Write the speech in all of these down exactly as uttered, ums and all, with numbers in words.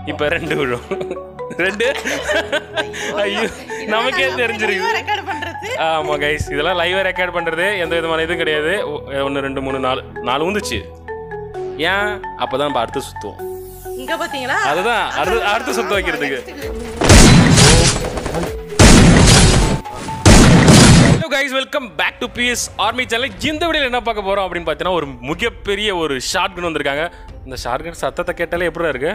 இப்போ ரெண்டு விழும். ரெண்டு ஐயோ நமக்கே தெரிஞ்சிருக்கு. ஆமாம் கைஸ், இதெல்லாம் லைவாக ரெக்கார்ட் பண்ணுறது, எந்த விதமான இதுவும் கிடையாது. ஒன்று ரெண்டு மூணு நாலு நாலு வந்துச்சு. ஏன் அப்போ தான் நம்ம அடுத்து சுற்றுவோம். அதுதான் அடுத்து அடுத்து சுற்ற வைக்கிறதுக்கு. Hello guys, welcome back to PS army channel. இந்த வீடியோவில் என்ன பார்க்க போகிறோம் அப்படின்னு பார்த்தீங்கன்னா, ஒரு மிகப்பெரிய ஒரு ஷார்ட் கன் வந்திருக்காங்க. இந்த ஷார்ட் கன் சத்தத்தை கேட்டாலே எப்படி இருக்கு?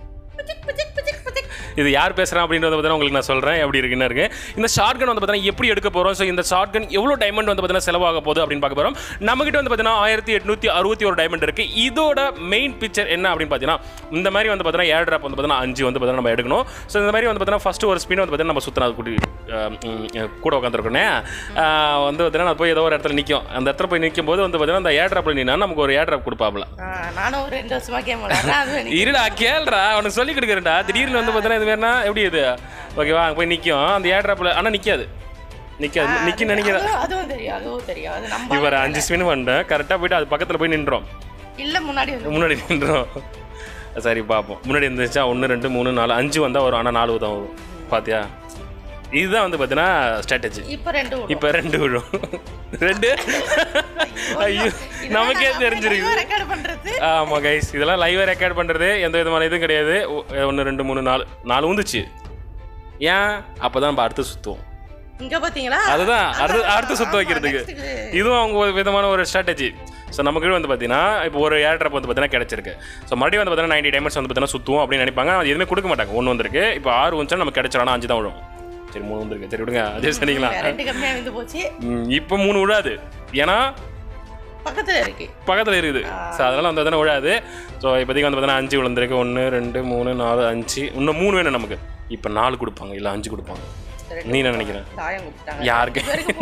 இது யார் பேசுகிறேன் அப்படின்றத பார்த்தீங்கன்னா உங்களுக்கு நான் சொல்கிறேன் எப்படி இருக்குன்னு இருக்கு. இந்த ஷார்ட் கன் வந்து பார்த்தீங்கன்னா எப்படி எடுக்க போகிறோம், ஸோ இந்த ஷார்ட் கன் எவ்வளோ டைமண்ட் வந்து பார்த்தீங்கன்னா செலவாக போகுது அப்படின்னு பார்க்க போகிறோம். நம்மகிட்ட வந்து பார்த்தீங்கன்னா ஆயிரத்தி எட்நூற்றி அறுபத்தி ஒரு டைமண்ட் இருக்குது. இதோட மெயின் பிக்சர் என்ன அப்படின்னு பார்த்தீங்கன்னா, இந்த மாதிரி வந்து பார்த்தீங்கன்னா ஏர் ட்ராப் வந்து பார்த்தீங்கன்னா அஞ்சு வந்து பார்த்தீங்கன்னா நம்ம எடுக்கணும். ஸோ இந்த மாதிரி வந்து பார்த்தீங்கன்னா ஃபஸ்ட்டு ஒரு ஸ்பின் வந்து பார்த்தீங்கன்னா நம்ம சுற்றினா கூட்டி கூட உட்காந்துருக்கோன்னே வந்து பார்த்தீங்கன்னா நான் போய் ஏதோ ஒரு இடத்துல நிற்கும். அந்த இடத்துல போய் நிற்கும் போது வந்து பார்த்தீங்கன்னா அந்த ஏர் ட்ராப்பில் நின்னா நமக்கு ஒரு ஏர் ட்ராப் கொடுப்பாப்ல. நானும் ஒரு ரெண்டு வருஷமா கேம் விளையாடுறேன். இருடா கேள்றா, அவனுக்கு சொல்லி கொடுக்குறேன்டா. திடீர்னு வந்து பார்த்தீங்கன்னா இது வேணா எப்படி இது ஓகேவா போய் நிற்கும் அந்த ஏர் ட்ராப்பில். ஆனால் நிற்காது நிற்காது நிற்கி நினைக்கிறேன். அதுவும் தெரியும் அதுவும் தெரியும் அது நம்ம இவர் அஞ்சு ஸ்பின் பண்ணிட்டேன் கரெக்டாக போயிட்டு அது பக்கத்தில் போய் நின்றோம். இல்லை முன்னாடி முன்னாடி நின்றோம். சரி பார்ப்போம். முன்னாடி இருந்துச்சா ஒன்று ரெண்டு மூணு நாலு அஞ்சு வந்தால் வரும். ஆனால் நாலு தான் வரும். பார்த்தியா, இதுதான் வந்து பார்த்தீங்கன்னா ஸ்ட்ராட்டஜி. இப்போ ரெண்டு இப்போ ரெண்டு விழும். ரெண்டு ஐயோ நமக்கே தெரிஞ்சிருக்கு. ஆமாம் கைஸ், இதெல்லாம் லைவாக ரெக்கார்ட் பண்ணுறது, எந்த விதமான இதுவும் கிடையாது. ஒன்று ரெண்டு மூணு நாலு நாலு வந்துச்சு. ஏன் அப்போ தான் நம்ம அடுத்து சுற்றுவோம். அதுதான் அடுத்து அடுத்து சுற்ற வைக்கிறதுக்கு. இதுவும் அவங்க ஒரு விதமான ஒரு ஸ்ட்ராட்டஜி. ஸோ நமக்கு வந்து பார்த்தீங்கன்னா இப்போ ஒரு ஏர் ட்ராப் வந்து பார்த்தீங்கன்னா கிடச்சிருக்கு. ஸோ மறுபடியும் வந்து பார்த்தீங்கன்னா நைன்டி டைமண்ட்ஸ் வந்து பார்த்தீங்கன்னா சுற்றுவோம் அப்படின்னு நினைப்பாங்க. அது எதுவுமே கொடுக்க மாட்டாங்க. ஒன்று வந்திருக்கு. இப்போ ஆறு வந்துச்சா நமக்கு கிடைச்சிடலாம். அஞ்சு தான் விழும். சரி மூணு வந்துருக்கு. சரி விடுங்க, அதே சரிங்களா. இப்போ மூணு விழாது, ஏன்னா பக்கத்தில் இருக்கு பக்கத்தில் இருக்குது. ஸோ அதெல்லாம் வந்து தானே விழாது. ஸோ இப்போதைக்கு வந்து பார்த்தீங்கன்னா அஞ்சு விழுந்திருக்கு. ஒன்று ரெண்டு மூணு நாலு அஞ்சு, இன்னும் மூணு வேணும் நமக்கு. இப்போ நாலு கொடுப்பாங்க இல்லை அஞ்சு கொடுப்பாங்க. நீ என்ன நினைக்கிறேன்? யாருக்கு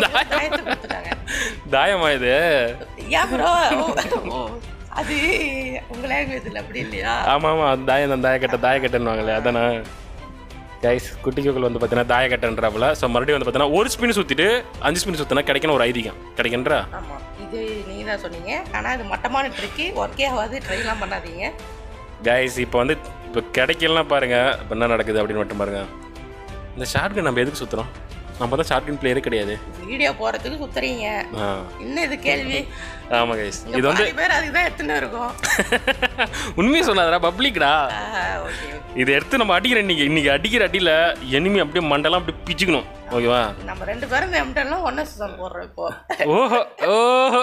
தாயமா இது? அது உங்க லாங்குவேஜ்ல அப்படி இல்லையா? ஆமா ஆமா, தாயம் தான். தாயக்கட்டை தாயக்கட்டைன்னுவாங்களே அதானே கைஸ். குட்டிக்கோக்கள் வந்து பார்த்தீங்கன்னா தாயக்கட்டைன்றாப்புல. ஸோ மறுபடியும் வந்து பார்த்தீங்கன்னா ஒரு ஸ்பின் சுற்றிட்டு அஞ்சு ஸ்பின் சுற்றினா கிடைக்கணும் ஒரு ஐதீகம் கிடைக்கின்றா. ஆமாம், இது நீங்கள் தான் சொன்னீங்க. ஆனால் இது மட்டமான ட்ரிக்கு, ஒர்க்கே ஆகாது. ட்ரைலாம் பண்ணாதீங்க கைஸ். இப்போ வந்து இப்போ கிடைக்கலாம் பாருங்கள் இப்போ என்ன நடக்குது அப்படின்னு மட்டும் பாருங்கள். இந்த ஷார்ட் கன் நம்ம எதுக்கு சுற்றுறோம்? நம்ம தான் ஷார்ட் கன் பிளேயரே கிடையாது. வீடியோ போகிறதுக்கு சுற்றுறீங்க. என்ன இது கேள்வி? ஆமாம் கைஸ், இது வந்து பேர் அதுக்கு தான் எடுத்துன்னு இருக்கும். உண்மையை சொல்லாதடா, பப்ளிக்டா. இதை எடுத்து நம்ம அடிக்கிற இன்னைக்கு இன்னைக்கு அடிக்கிற அடியில் எனிமி அப்படியே மண்டெல்லாம் அப்படியே பிச்சுக்கணும். ஓகேவா? நம்ம ரெண்டு பேரும் இந்த எம்டெல்லாம் ஒன்றா சுத்தம் போடுறோம் இப்போ. ஓஹோ ஓஹோ,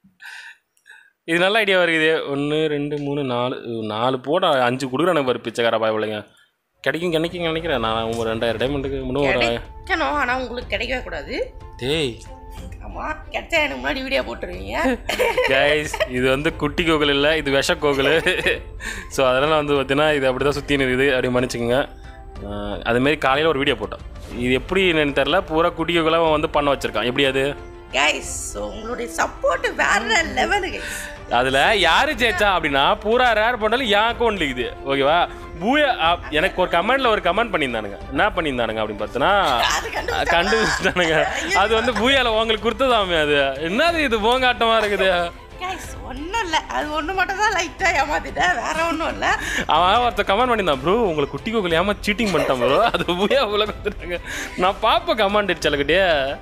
இது நல்ல ஐடியா வருது. ஒன்று ரெண்டு மூணு நாலு நாலு போட அஞ்சு கொடுக்குறானு பாரு பிச்சைக்கார பாய் பிள்ளைங்க. கிடைக்கும் கிடைக்கும் நினைக்கிறேன் நான். ஒரு ரெண்டாயிரம் டைமண்டுக்கு முன்னும் ஒரு கிடைக்கணும். ஆனால் உங்களுக்கு கிடைக்கவே கூடாது. டேய் ஆமாம், கிடைச்சா எனக்கு முன்னாடி வீடியோ போட்டுருவீங்க கைஸ். இது வந்து குட்டி கோகுல் இல்லை, இது விஷ கோகுல். ஸோ அதனால் வந்து பார்த்தீங்கன்னா இது அப்படி தான் சுற்றி இருக்குது அப்படி மன்னிச்சுக்கோங்க. அதுமாரி காலையில் ஒரு வீடியோ போட்டோம். இது எப்படி என்னன்னு தெரில, பூரா குட்டி கோகுலாக வந்து பண்ண வச்சுருக்கான். எப்படி அது கைஸ்? உங்களுடைய சப்போர்ட் வேற லெவலு கைஸ். அதில் யார் ஜெயிச்சா அப்படின்னா பூரா ரேர் பண்ணாலும் என் அக்கௌண்ட் இருக்குது. ஓகேவா? பூயா எனக்கு ஒரு கமெண்ட்ல ஒரு கமெண்ட் பண்ணியிருந்தானுங்க. என்ன பண்ணியிருந்தானுங்க அப்படின்னு பார்த்தோன்னா கண்டுபிடிச்சானுங்க. அது வந்து பூயால உங்களுக்கு கொடுத்ததாமே. அது என்னது இது போங்காட்டமாக இருக்குது. ஒன்றும் இல்லை, அது ஒன்று மட்டும் தான் லைட்டாக ஏமாத்திட்டேன், வேற ஒன்றும் இல்லை. அவன் ஒருத்தர் கமெண்ட் பண்ணியிருந்தான், ப்ரோ உங்களுக்கு குட்டி கோகுல் ஏமா சீட்டிங் பண்ணிட்டான் ப்ரோ, அது பூயா உள்ள கொடுத்துட்டாங்க. நான் பார்ப்பேன் கமெண்ட் செலக்கிட்டே.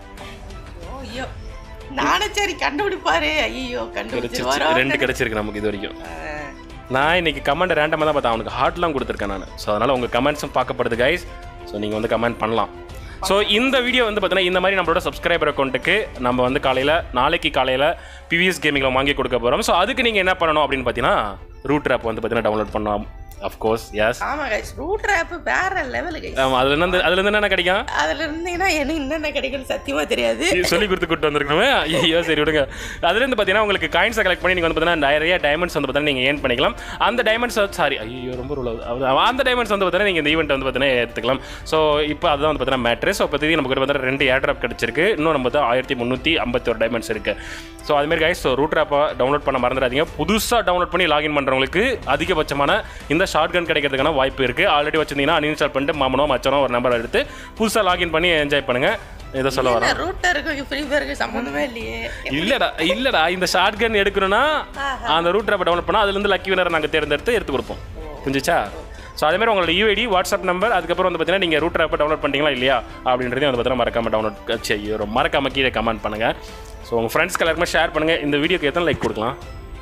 ஐயோ நானும் சரி கண்டுபிடிப்பாரு. ஐயோ கண்டுபிடிச்சு ரெண்டு கிடைச்சிருக்கு நமக்கு இது வரைக்கும். நான் இன்னைக்கு கமெண்ட் ரேண்டமாக தான் பார்த்தேன். அவனுக்கு ஹார்ட்லாம் கொடுத்துருக்கேன் நான். ஸோ அதனால் உங்கள் கமெண்ட்ஸும் பார்க்கப்படுது கைஸ். ஸோ நீங்கள் வந்து கமெண்ட் பண்ணலாம். ஸோ இந்த வீடியோ வந்து பார்த்தீங்கன்னா இந்த மாதிரி நம்மளோட சப்ஸ்கிரைபர் அக்கௌண்ட்டுக்கு நம்ம வந்து காலையில் நாளைக்கு காலையில் பிவிஎஸ் கேமிங்கில் வாங்கி கொடுக்க போகிறோம். ஸோ அதுக்கு நீங்கள் என்ன பண்ணணும் அப்படின்னு பார்த்தீங்கன்னா ரூட் ஆப் வந்து பார்த்தீங்கன்னா டவுன்லோட் பண்ணலாம். Of course, yes. ஆமா guys, ரூட் ஆப் வேற லெவல் guys. ஆமா, அதுல இருந்து அதுல இருந்து என்ன கிடைக்கும்? அதுல இருந்தீனா என்ன என்னென்ன கிடைக்கும்னு சத்தியமா தெரியாது. சொல்லி கொடுத்து கூட்டி வந்திருக்கணுமே. ஐயோ சரி விடுங்க. அதுல இருந்து பாத்தீங்கன்னா உங்களுக்கு காயின்ஸ் கலெக்ட் பண்ணி நீங்க வந்து பாத்தீங்கன்னா நிறைய டைமண்ட்ஸ் வந்து பாத்தீங்கன்னா நீங்க ஏர்ன் பண்ணிக்கலாம். அந்த டைமண்ட்ஸ் சாரி ஐயோ ரொம்ப ரூல் ஆகுது. அந்த டைமண்ட்ஸ் வந்து பாத்தீங்கன்னா நீங்க இந்த ஈவென்ட் வந்து பாத்தீங்கன்னா எடுத்துக்கலாம். ஸோ இப்போ அதுதான் வந்து பாத்தீங்கன்னா மேட்ரு. ஸோ இப்போதைக்கு நமக்கு பாத்தீங்கன்னா ரெண்டு ஏர் ட்ராப் கிடைச்சிருக்கு. இன்னும் நம்ம தான் ஆயிரத்தி முந்நூற்றி ஐம்பத்தி ஒரு டைமண்ட்ஸ் இருக்கு. ஸோ அதுமாரி கைஸ், ஸோ ரூட் ஆப்பை டவுன்லோட் பண்ண மறந்துடாதீங்க. புதுசாக டவுன்லோட் பண்ணி லாகின் பண்ணுறவங்களுக்கு அதிகபட்சமான இந்த ஷார்ட் கன் கிடைக்கிறதுக்கான வாய்ப்பு இருக்குது. ஆல்ரெடி வச்சிருந்தீங்கன்னா அன்இன்ஸ்டால் பண்ணிட்டு மாமனோ மச்சனோ ஒரு நம்பர் எடுத்து புதுசாக லாகின் பண்ணி என்ஜாய் பண்ணுங்கள். இதை சொல்ல வரேன். ரூட்டருக்கு ஃப்ரீஃபயருக்கு சம்மந்தமே இல்லையே. இல்லைடா இல்லைடா இந்த ஷார்ட் கன் எடுக்கணும்னா அந்த ரூட் ஆப்பை டவுன்லோட் பண்ணால் அதுலேருந்து லக்கி வினரை நாங்கள் தேர்ந்தெடுத்து எடுத்து கொடுப்போம். புரிஞ்சிச்சா? ஸோ அதேமாதிரி உங்களோட யூஐடி வாட்ஸ்அப் நம்பர் அதுக்கப்புறம் வந்து பார்த்தீங்கன்னா நீங்கள் ரூட்டர் ஆப்பை டவுன்லோட் பண்ணிட்டீங்களா இல்லையா அப்படின்றதையும் வந்து பார்த்தீங்கன்னா மறக்காமல் டவுன்லோட் செய்ய மறக்காமல் கீழே கமெண்ட் பண்ணுங்கள். ஸோ உங்கள் ஃப்ரெண்ட்ஸ்க்கு எல்லாருக்குமே ஷேர் பண்ணுங்கள். இந்த வீடியோக்கு எத்தனை லைக் கொடுக்கலாம்?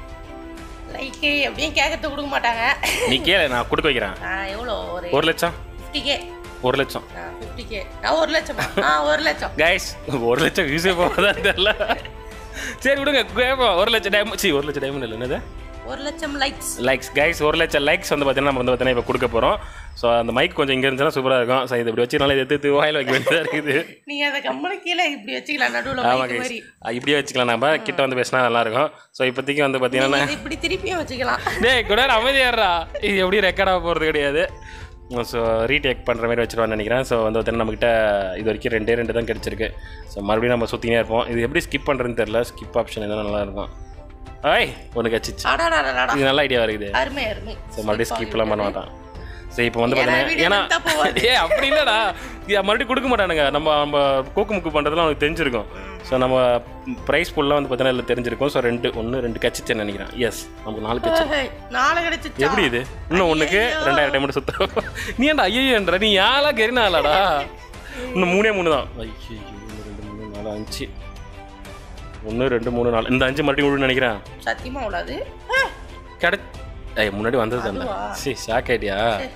லைக் எப்படியும் கேட்கறது கொடுக்க மாட்டாங்க. நீ கேளு, நான் கொடுக்க வைக்கிறேன். எவ்வளோ? ஒரு லட்சம் ஃபிஃப்டி கே ஒரு லட்சம் ஃபிஃப்டி கே ஒரு லட்சம் ஒரு லட்சம் கைஸ் ஒரு லட்சம் யூஸே போகாதான் தெரியல. சரி விடுங்க, கேட்போம். ஒரு லட்சம் டைமண்ட் சி ஒரு லட்சம் டைமண்ட் இல்லை என்னது ஒரு லட்சம் லைக்ஸ் லைக்ஸ் கைஸ் ஒரு லட்சம் லைக்ஸ் வந்து பார்த்தீங்கன்னா நம்ம வந்து பார்த்தீங்கன்னா இப்போ கொடுக்க போகிறோம். ஸோ அந்த மைக் கொஞ்சம் இங்கே இருந்துச்சுன்னா சூப்பராக இருக்கும். ஸோ இது இப்படி வச்சுனால எடுத்து வாயில் வைக்க வேண்டியதாக இருக்குது. நீங்கள் அதை கம்மனு கீழே இப்படி வச்சுக்கலாம் நடுவில். ஆமாம் கைஸ் இப்படியே வச்சுக்கலாம், நம்ம கிட்ட வந்து பேசினா நல்லாயிருக்கும். ஸோ இப்போதைக்கு வந்து பார்த்தீங்கன்னா இப்படி திருப்பியும் வச்சுக்கலாம். டேய் கூட அமைதியாடுறா, இது எப்படி ரெக்கார்ட் ஆக போகிறது கிடையாது. ஸோ ரீடேக் பண்ணுற மாதிரி வச்சுருவான்னு நினைக்கிறேன். ஸோ வந்து பார்த்தீங்கன்னா நம்மக்கிட்ட இது வரைக்கும் ரெண்டே ரெண்டு தான் கிடச்சிருக்கு. ஸோ மறுபடியும் நம்ம சுற்றினே இருப்போம். இது எப்படி ஸ்கிப் பண்ணுறதுன்னு தெரியல. ஸ்கிப் ஆப்ஷன் எதாவது நல்லாயிருக்கும். ஐய் ஒன்று கச்சிச்சு, இது நல்ல ஐடியா இருக்குது. அருமை அருமை. ஸோ மறுபடியும் ஸ்கிப்லாம் பண்ண மாட்டான். சரி இப்போ வந்து பார்த்தீங்கன்னா ஏன்னா ஏ அப்படி இல்லைடா, மறுபடியும் கொடுக்க மாட்டானுங்க. நம்ம நம்ம கூக்கு முக்கு பண்ணுறதுலாம் அவனுக்கு தெரிஞ்சிருக்கும். ஸோ நம்ம ப்ரைஸ் ஃபுல்லாக வந்து பார்த்தீங்கன்னா இல்லை தெரிஞ்சிருக்கும். ஸோ ரெண்டு ஒன்று ரெண்டு கச்சிச்சேன்னு நினைக்கிறேன். எஸ் நமக்கு நாலு கட்சி நாலு கிடைச்சி. எப்படி இது இன்னும் ஒன்றுக்கு ரெண்டாயிரம் டைம் சுத்தம். நீ ஏன்டா ஐயோன்ற நீ யாரெல்லாம் கெரினாலாடா? இன்னும் மூணே மூணு தான். ஐயோ ரெண்டு மூணு நாலு அஞ்சு ஒன்று ரெண்டு மூணு நாலு இந்த அஞ்சு மறுபடியும் விழுன்னு நினைக்கிறேன். சத்தியமாக உள்ளது கிடை ஐய் முன்னாடி வந்தது தானே. சரி ஷாக் ஆகிட்டியா?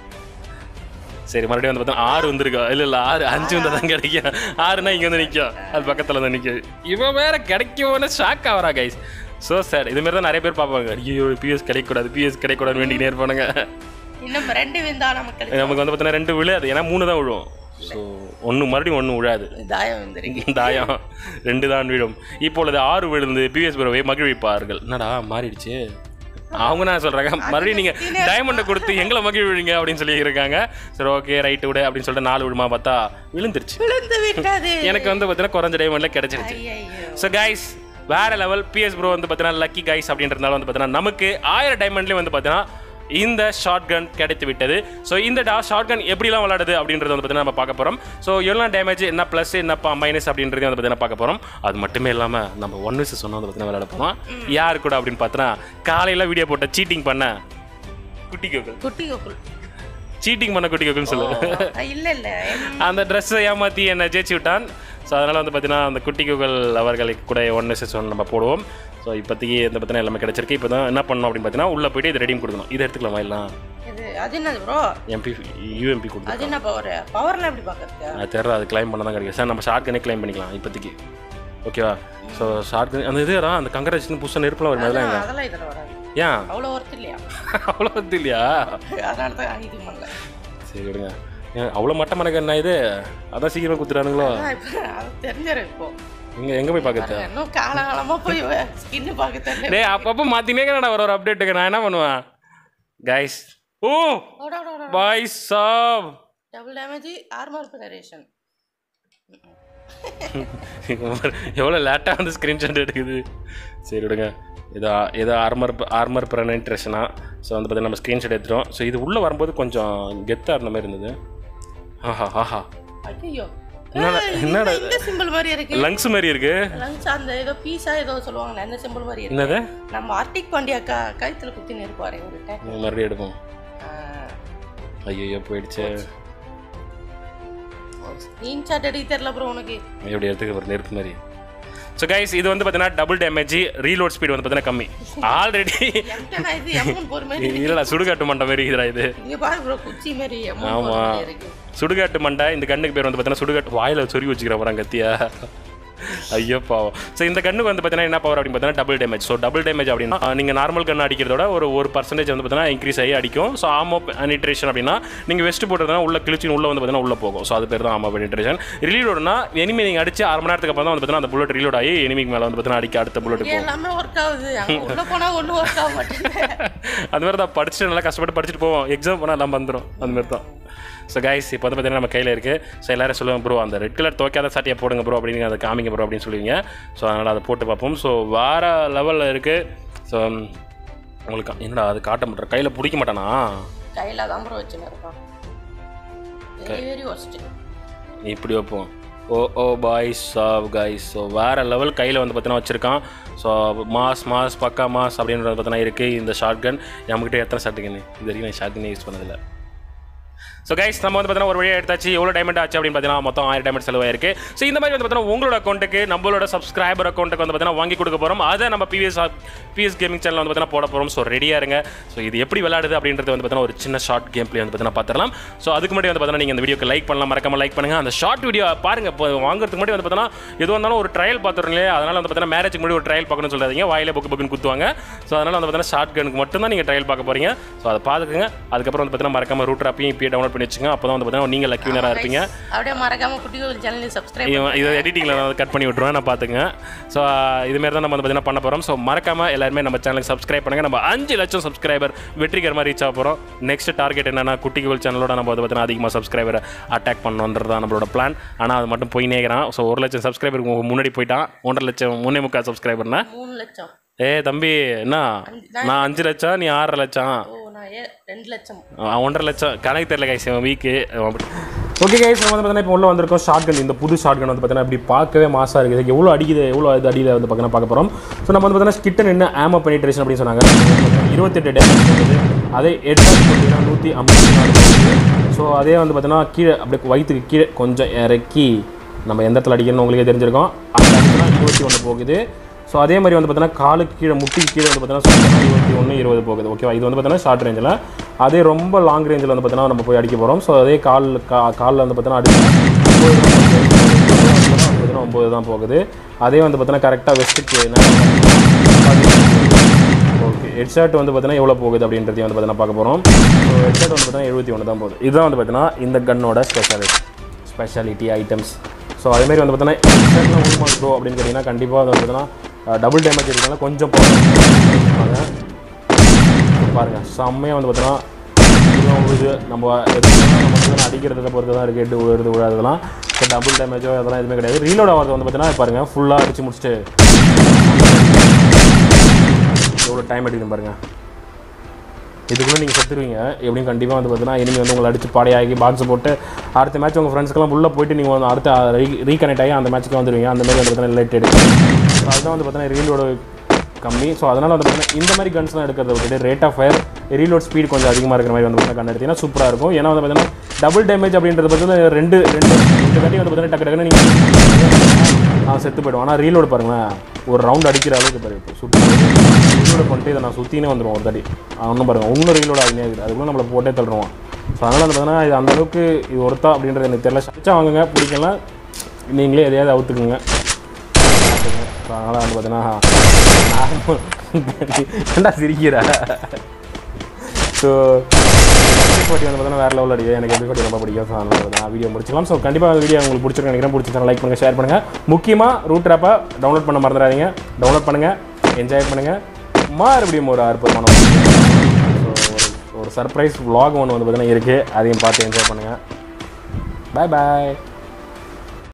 சரி மறுபடியும் வந்து பார்த்தா ஆறு வந்துருக்கா? இல்லை இல்லை ஆறு அஞ்சு வந்து தான் கிடைக்கும். ஆறுனா இங்கே வந்து நிற்கும், அது பக்கத்தில் வந்து நிற்கும். இவன் வேற கிடைக்கும்னு ஷாக் ஆகிறா கைஸ். ஸோ சார் இதுமாரி தான் நிறைய பேர் பார்ப்பாங்க. ஐயோ பிஎஸ் கிடைக்கக்கூடாது பிஎஸ் கிடைக்கூடாது வேண்டிக்கிட்டே இருப்பானுங்க. இன்னும் ரெண்டு விழுந்தா நமக்கு நமக்கு வந்து பார்த்தீங்கன்னா ரெண்டு விழாது, ஏன்னா மூணு தான் விழுவும். ஸோ ஒன்று மறுபடியும் ஒன்று விழாது, தாயம் தாயம் ரெண்டு தான் விழும். இப்பொழுது ஆறு விழுந்து பிஎஸ் ப்ரோவை மகிழ்விப்பார்கள். என்னடா மாறிடுச்சு அவங்க நான் சொல்கிறாங்க. மறுபடியும் நீங்கள் டைமண்டை கொடுத்து எங்களை மகிழ்விங்க அப்படின்னு சொல்லி இருக்காங்க. சரி ஓகே ரைட்டு விடு அப்படின்னு சொல்லிட்டு நாலு விடுமா பார்த்தா விழுந்துருச்சு. எனக்கு வந்து பார்த்தீங்கன்னா குறைஞ்ச டைமண்டில் கிடச்சிருச்சு. ஸோ கைஸ் வேற லெவல் பிஎஸ் ப்ரோ வந்து பார்த்தீங்கன்னா லக்கி கைஸ் அப்படின்றதுனால வந்து பார்த்தீங்கன்னா நமக்கு ஆயிரம் டைமண்ட்லேயும் வந்து பார்த்தீங்கன்னா இந்த ஷார்ட் கன் கிடைத்து விட்டது. ஸோ இந்த டா ஷார்ட் கன் எப்படிலாம் விளையாடுது அப்படின்றத வந்து பார்த்தீங்கன்னா நம்ம பார்க்க போகிறோம். ஸோ எவ்வளோ டேமேஜ் என்ன ப்ளஸ் என்ன மைனஸ் அப்படின்றதையும் வந்து பார்த்தீங்கன்னா பார்க்க போகிறோம். அது மட்டுமே இல்லாமல் நம்ம ஒன் விஸ் சொன்னால் வந்து பார்த்தீங்கன்னா விளையாட போகிறோம். யார் கூட அப்படின்னு பார்த்தோன்னா காலையில் வீடியோ போட்ட சீட்டிங் பண்ண குட்டி கோகுல் குட்டி கோகுல் சீட்டிங் பண்ண குட்டி கோகுல்னு சொல்லுவேன். இல்லை இல்லை அந்த ட்ரெஸ்ஸை ஏமாற்றி என்னை ஜெயிச்சு விட்டான். ஸோ அதனால் வந்து பார்த்தீங்கன்னா அந்த குட்டி கோகுல் அவர்களுக்கு கூட ஒன் விஸ் ஒன்று நம்ம போடுவோம். ஸோ இப்போதைக்கு இந்த பார்த்தீங்கன்னா எல்லாமே கிடச்சிருக்கு. இப்போ தான் என்ன பண்ணணும் அப்படின்னு பார்த்தீங்கன்னா உள்ளே போய்ட்டு இது ரெடியும் கொடுக்கணும். இதை எடுத்துக்கலாமா எல்லாம்? அது என்ன ப்ரோ? எம்பி யூஎம்பி கொடுத்து அது என்ன பவர்? பவர்லாம் எப்படி பார்க்கறது? அது தெரியல, அது கிளைம் பண்ண தான் கிடைக்கும் சார். நம்ம ஷார்ட் கனே கிளைம் பண்ணிக்கலாம் இப்போதைக்கு. ஓகேவா? ஸோ ஷார்ட் கன் அந்த இது அந்த கங்கராச்சுன்னு புதுசாக நெருப்புலாம் வரும். அதெல்லாம் எங்க அதெல்லாம் இதில் வராது. ஏன் அவ்வளோ ஒர்த்து இல்லையா? அவ்வளோ ஒர்த்து இல்லையா? அதனால தான் இது பண்ணல. சரி விடுங்க. அவ்வளோ மட்டம் மணக்க என்ன இது? அதான் சீக்கிரமாக கொடுத்துட்டானுங்களோ? தெரிஞ்சிரு இப்போ இங்கே எங்கே போய் பார்க்கறது? இன்னும் காலகாலமாக போய் ஸ்கின்னு பார்க்க தெரியல. டேய் அப்பப்போ மாற்றினே நான் ஒரு ஒரு அப்டேட்டுக்கு நான் என்ன பண்ணுவேன் கைஸ்? ஓ பாய் சாப் டபுள் டேமேஜ் ஆர்மர் பெனரேஷன். எவ்வளோ லேட்டாக வந்து ஸ்க்ரீன்ஷாட் எடுக்குது. சரி விடுங்க. இது ஏதோ ஆர்மர் ஆர்மர் பெனரேஷனா? ஸோ வந்து பார்த்தீங்கன்னா நம்ம ஸ்க்ரீன்ஷாட் எடுத்துட்டோம். ஸோ இது உள்ளே வரும்போது கொஞ்சம் கெத்தாக இருந்த மாதிரி இருந்தது. ஆஹா ஆஹா ஐயோ என்னடா இந்த சிம்பிள் மாதிரி இருக்கு. லங்ஸ் மாதிரி இருக்கு. லங்ஸ் அந்த ஏதோ பீஸா ஏதோ சொல்லுவாங்க, அந்த சிம்பிள் மாதிரி இருக்கு. என்னது? நம்ம ஆர்டிக் பாண்டியா கழுத்துல குத்தின்னு இருப்பாரு ஒரு டைம். மறுபடியும் எடுப்போம். ஐயோ போயிடுச்சு. ஸ்கிரீன்ஷாட் எடுக்க தெரியல ப்ரோ உனக்கு. எப்படி எடுத்துக்க ஒரு நெருப்பு மாதிரி. ஸோ கைஸ் இது வந்து பார்த்தீங்கன்னா டபுள் டேமேஜ் ரீலோட் ஸ்பீட் வந்து பார்த்தீங்கன்னா கம்மி. ஆல்ரெடி இல்லைடா சுடுகாட்டு மண்டை மாதிரி இருக்குடா இது. ஆமாம் சுடுகாட்டு மண்டை. இந்த கண்ணுக்கு பேர் வந்து பார்த்தீங்கன்னா சுடுகாட்டு வாயில் சொறி வச்சுக்கிற போகிறாங்க கத்தியா. ஐயோ பாவம். ஸோ இந்த கண்ணுக்கு வந்து பார்த்தீங்கன்னா என்ன பவர் அப்படின்னு பார்த்தீங்கன்னா double damage. So double damage அப்படின்னா நீங்கள் நார்மல் கன் அடிக்கிறதோட ஒரு ஒரு பர்சன்டேஜ் வந்து பார்த்தீங்கன்னா இன்க்ரீஸ் ஆகி அடிக்கும். ஸோ ஆமோ பெனிட்ரேஷன் அப்படின்னா நீங்கள் வெஸ்ட் போட்டதுனா உள்ள கிழிச்சின்னு உள்ள வந்து பார்த்தீங்கன்னா உள்ள போகும். ஸோ அது பேர் தான் ஆமோ பெனிட்ரேஷன். ரீலோட்னா எனிமி நீங்கள் அடிச்சு அரை மணி நேரத்துக்கு அப்புறம் தான் வந்து பார்த்தீங்கன்னா அந்த புல்லட் ரீலோட் ஆகி எனிமிக்கு மேலே வந்து பார்த்தீங்கன்னா அடிக்க அடுத்த புல்லட் போகும். எல்லாமே ஒர்க் ஆகுது. உள்ள போனா ஒன்றும் ஒர்க் ஆக மாட்டேங்குது. அது மாதிரி தான் படிச்சுட்டு நல்லா கஷ்டப்பட்டு படிச்சுட்டு போவோம். எக்ஸாம் போனால் எல்லாம் வந்துடும். அந்த மாதிரி தான். ஸோ கைஸ் இப்போ வந்து பார்த்தீங்கன்னா நம்ம கையில் இருக்குது. ஸோ எல்லாரும் சொல்லுவாங்க ப்ரோ அந்த ரெட் கலர் துவைக்காத சட்டையை போடுங்க ப்ரோ அப்படின்னு அதை காமிங்க ப்ரோ அப்படின்னு சொல்லுவீங்க. ஸோ அதனால் அதை போட்டு பார்ப்போம். ஸோ வேறு லெவலில் இருக்குது. ஸோ உங்களுக்கு என்னடா அது காட்ட மாட்டேன், கையில் பிடிக்க மாட்டானா? கையில் தான் ப்ரோ வச்சுன்னு இருக்கான். இப்படி வைப்போம். Oh oh boys of guys. So வேறு லெவல் கையில் வந்து பார்த்தீங்கன்னா வச்சுருக்கான். ஸோ மாஸ் மாஸ் பக்கா மாஸ் அப்படின்றது பார்த்தீங்கன்னா இருக்குது இந்த ஷார்ட் கன். நம்மக்கிட்ட எத்தனை ஷார்ட் கன்னு இது வரைக்கும் நான் ஷார்ட் கன்னே யூஸ் பண்ணதில்லை. ஸோ கைஸ் நம்ம வந்து பார்த்தீங்கன்னா ஒரு வழியாக எடுத்தாச்சு எவ்வளோ டைமண்ட் ஆச்சு அப்படின்னு பார்த்தீங்கன்னா மொத்தம் ஆயிரம் டைமண்ட் செலவாயிருக்கு. ஸோ இந்த மாதிரி வந்து பார்த்தீங்கன்னா உங்களோட அக்கௌண்ட்டுக்கு நம்மளோட சப்ஸ்கிரைபர் அக்கௌண்ட்டுக்கு வந்து பார்த்தீங்கன்னா வாங்கி கொடுக்க போகிறோம். அதை நம்ம பிவிஎஸ் பிவிஎஸ் கேமிங் சேனல் வந்து பார்த்தீங்கன்னா போட போகிறோம். ஸோ ரெடியாக இருங்க. ஸோ இது எப்படி விளையாடுது அப்படின்றது வந்து பார்த்தீங்கன்னா ஒரு சின்ன ஷார்ட் கேம் பிளே வந்து பார்த்தீங்கன்னா பார்த்துடலாம். ஸோ அதுக்கு முன்னாடி வந்து பார்த்தீங்கன்னா நீங்கள் இந்த வீடியோக்கு லைக் பண்ணலாம், மறக்காம லைக் பண்ணுங்கள். அந்த ஷார்ட் வீடியோ பாருங்க. இப்போ வாங்குறதுக்கு முன்னாடி வந்து பார்த்தீங்கன்னா எதுவும் இருந்தாலும் ஒரு ட்ரையல் பார்த்துருங்க இல்லையா, அதனால் வந்து பார்த்தீங்கன்னா மேரேஜுக்கு முன்னாடி ஒரு ட்ரையல் பார்க்கணும்னு சொல்லாதீங்க, வாயிலே புக்கு புக்குன்னு குத்துவாங்க. ஸோ அதனால் வந்து பார்த்தீங்கன்னா ஷார்ட் கனுக்கு மட்டும் தான் நீங்கள் ட்ரையல் பார்க்க போகிறீங்க. ஸோ அதை பார்த்துக்குங்க. அதுக்கப்புறம் வந்து பார்த்தீங்கன்னா மறக்காம ரூட் ஆப்பையும் இப்பயே டவுன்லோட் பண்ணி வச்சுங்க. அப்போ தான் வந்து பார்த்தீங்கன்னா நீங்கள் லக்கி வினராக இருப்பீங்க. அப்படியே மறக்காம குட்டி சேனலை சப்ஸ்கிரைப் இது எடிட்டிங்கில் நான் கட் பண்ணி விட்ருவேன், நான் பார்த்துங்க. ஸோ இதுமாரி தான் நம்ம வந்து பார்த்தீங்கன்னா பண்ண போகிறோம். ஸோ மறக்காம எல்லாருமே நம்ம சேனலுக்கு சப்ஸ்கிரைப் பண்ணுங்கள். நம்ம அஞ்சு லட்சம் சப்ஸ்கிரைபர் வெற்றிகரமாக ரீச் ஆக போகிறோம். நெக்ஸ்ட் டார்கெட் என்னன்னா குட்டிகள் சேனலோட நம்ம வந்து பார்த்தீங்கன்னா அதிகமாக சப்ஸ்கிரைபரை அட்டாக் பண்ணணுன்றது தான் நம்மளோட பிளான். ஆனால் அது மட்டும் போய் நேக்கிறான். ஸோ ஒரு லட்சம் சப்ஸ்கிரைபருக்கு முன்னாடி போயிட்டான். ஒன்றரை லட்சம் மூணே முக்கால் சப்ஸ்கிரைபர்னா மூணு லட்சம். ஏ தம்பி என்ன நான் அஞ்சு லட்சம் நீ ஆறரை லட்சம் ரெண்டு லட்சம் ஒன்றரை லட்சம் கணக்கு தெரியல கைஸ் வீக்கு. ஓகே கைஸ் நம்ம வந்து பார்த்தீங்கன்னா இப்போ உள்ள வந்திருக்கோம் ஷார்ட் கன். இந்த புது ஷார்ட் கன் வந்து பார்த்தீங்கன்னா இப்படி பார்க்கவே மாசாக இருக்குது. எவ்வளோ அடிக்குது எவ்வளோ இது அடியில் வந்து பார்த்தீங்கன்னா பார்க்க போகிறோம். ஸோ நம்ம வந்து பார்த்தீங்கன்னா கிட்ட நின்று ஆமோ பெனிட்ரேஷன் அப்படின்னு சொன்னாங்க. இருபத்தெட்டு டேமேஜ் இருக்குது. அதே எட்டு பார்த்தீங்கன்னா நூற்றி ஐம்பத்தி நாலு. ஸோ அதே வந்து பார்த்தீங்கன்னா கீழே அப்படியே வயிற்றுக்கு கீழே கொஞ்சம் இறக்கி நம்ம எந்த இடத்துல அடிக்கணும்னு உங்களுக்கே தெரிஞ்சிருக்கோம். அந்த இடத்துல இருபத்தி ஒன்று போகுது. ஸோ அதே மாதிரி வந்து பார்த்தீங்கன்னா காலுக்கு கீழே முட்டிக்கு கீழே வந்து பார்த்தீங்கன்னா இருபத்தி ஒன்று இருபது போகுது. ஓகேவா, இது வந்து பார்த்தீங்கன்னா ஷார்ட் ரேஞ்சில். அதே ரொம்ப லாங் ரேஞ்சில் வந்து பார்த்தீங்கன்னா நம்ம போய் அடிக்க போகிறோம். ஸோ அதே கால் கா காலில் வந்து பார்த்தீங்கன்னா அடிச்சு ஒம்பது தான் போகுது. அதே வந்து பார்த்தீங்கன்னா கரெக்டாக வெஸ்ட்டுக்கு ஓகே ஹெட் ஷாட் வந்து பார்த்தீங்கன்னா எவ்வளோ போகுது அப்படின்றதையும் வந்து பார்த்தீங்கன்னா பார்க்க போகிறோம். ஸோ ஹெட் ஷாட் வந்து பார்த்தீங்கன்னா எழுபத்தி ஒன்று தான் போகுது. இதுதான் வந்து பார்த்தீங்கன்னா இந்த கன்னோட ஸ்பெஷாலிட்டி ஸ்பெஷாலிட்டி ஐட்டம்ஸ். ஸோ அதேமாதிரி வந்து பார்த்தீங்கன்னா உள் மாஸ்டோ அப்படின்னு கேட்டிங்கன்னா கண்டிப்பாக வந்து பார்த்தீங்கன்னா டபுள் டேமேஜ் இருக்கிறதுனால கொஞ்சம் போகிறாங்க. பாருங்கள் செம்மையாக வந்து பார்த்தீங்கன்னா உழுது நம்ம எதுவும் அடிக்கிறத பொறுத்து தான் இருக்குது. எட்டு உழுது விழாதெல்லாம். ஸோ டபுள் டேமேஜோ அதெல்லாம் எதுவுமே கிடையாது. ரீலோட் ஆகிறது வந்து பார்த்தீங்கன்னா பாருங்கள் ஃபுல்லாக அடிச்சு முடிச்சுட்டு எவ்வளோ டைம் எடுக்குதுன்னு பாருங்கள். இதுக்குள்ளே நீங்கள் செத்துருவீங்க எப்படியும் கண்டிப்பாக வந்து பார்த்தீங்கன்னா இனிமேல் வந்து உங்களை அடித்து பாடையாகி பாக்ஸ் போட்டு அடுத்த மேட்ச் உங்கள் ஃப்ரெண்ட்ஸ்க்கெல்லாம் உள்ளே போயிட்டு நீங்கள் வந்து அடுத்த ரீ ரீகனெக்ட் ஆகி அந்த மேட்ச்சுக்கு வந்துடுவீங்க. அந்த மாதிரி வந்து பார்த்தீங்கன்னா லேட் எடுக்கும். ஸோ அதுதான் வந்து பார்த்தீங்கன்னா ரீலோட கம்மி. ஸோ அதனால் வந்து பார்த்தீங்கன்னா இந்த மாதிரி கன்ஸ்லாம் எடுக்கிறத விட்டுட்டு rate of fire reload speed கொஞ்சம் அதிகமாக இருக்கிற மாதிரி வந்து பார்த்தீங்கன்னா கன் எடுத்தீங்கன்னா சூப்பராக இருக்கும். ஏன்னா வந்து பார்த்தீங்கன்னா டபுள் டேமேஜ் அப்படின்றது பார்த்தீங்கன்னா ரெண்டு ரெண்டு ரெண்டு கட்டி வந்து பார்த்தீங்கன்னா டக்கு டக்குன்னு நீங்கள் நான் செத்து போய்டும். ஆனால் ரீலோடு பாருங்களேன் ஒரு ரவுண்ட் அடிக்கிற அளவுக்கு பாரு. இப்போ சுற்றி ரீலோடு பண்ணிட்டு இதை நான் சுற்றினே வந்துடுவோம் ஒரு தடி. ஒன்றும் பாருங்கள் இன்னும் ரீலோடு ஆகினே இருக்குது. அதுக்குள்ளே நம்மளை போட்டே தள்ளுவோம். ஸோ அதனால் வந்து பார்த்தீங்கன்னா இது அந்தளவுக்கு இது ஒருத்தா அப்படின்றது எனக்கு தெரியல. சச்சா வாங்குங்க, பிடிக்கலாம் நீங்களே எதையாவது அவுத்துக்குங்க. ஸோ அதனால் வந்து பார்த்தீங்கன்னா ஏன்டா சிரிக்கிறா. ஸோ எபிசோட் வந்து பார்த்தீங்கன்னா வேறு லெவலில் அடிக்குது. எனக்கு எபிசோட் ரொம்ப பிடிக்கும். ஸோ அதனால் நான் வீடியோ முடிச்சிக்கலாம். ஸோ கண்டிப்பாக வீடியோ உங்களுக்கு பிடிச்சிருக்கேன் நினைக்கிறேன். பிடிச்சிருந்தா லைக் பண்ணுங்கள், ஷேர் பண்ணுங்கள். முக்கியமாக ரூட் ஆப்பை டவுன்லோட் பண்ண மறந்துடாதீங்க. டவுன்லோட் பண்ணுங்கள், என்ஜாய் பண்ணுங்கள். மறுபடியும் ஒரு அற்புதமான ஸோ ஒரு சர்ப்ரைஸ் vlog ஒன்று வந்து பார்த்தீங்கன்னா இருக்குது. அதையும் பார்த்து என்ஜாய் பண்ணுங்கள். பாய் பாய்.